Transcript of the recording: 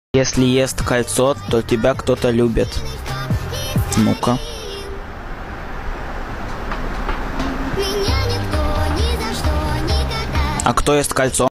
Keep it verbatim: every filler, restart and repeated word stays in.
Если ест кольцо, то тебя кто-то любит. Ну-ка. А кто ест кольцо?